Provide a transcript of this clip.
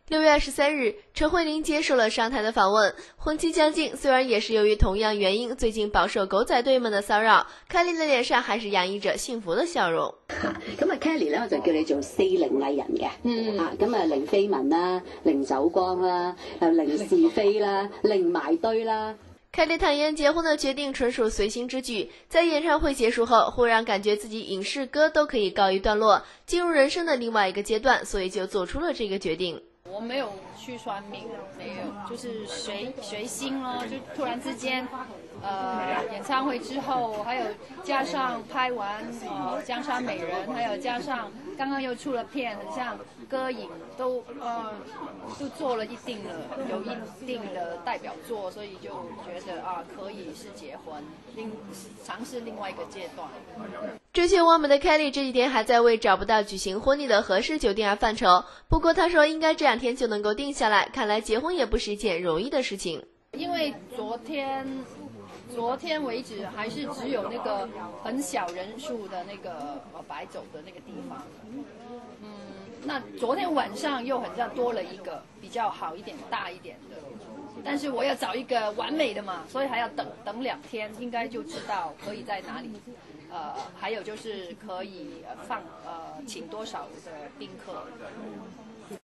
6月23日，陈慧琳接受了商台的访问。婚期将近，虽然也是由于同样原因，最近饱受狗仔队们的骚扰，Kelly 的臉上還是洋溢着幸福的笑容。 咁啊 ，Kelly 咧，我就叫你做4零藝人嘅，咁啊零緋聞啦，零走光啦，零是非啦，零埋堆啦。 Kelly 坦言，结婚的决定纯属随心之举，在演唱会结束后，忽然感觉自己影视歌都可以告一段落，进入人生的另外一个阶段，所以就做出了这个决定。 我没有去算命，没有，就是随心咯，就突然之间，演唱会之后，还有加上拍完《江山美人》，还有加上刚刚又出了片，很像歌影都做了有一定的代表作，所以就觉得可以是结婚，尝试另外一个阶段。 追求完美的 Kelly 这几天还在为找不到举行婚礼的合适酒店而犯愁，不过她说应该这2天就能够定下来，看来结婚也不是一件容易的事情。 因为昨天为止还是只有那个很小人数的那个摆酒的那个地方，那昨天晚上又很像多了一个比较好一点、大一点的，但是我要找一个完美的嘛，所以还要等2天，应该就知道可以在哪里。还有就是可以请多少的宾客。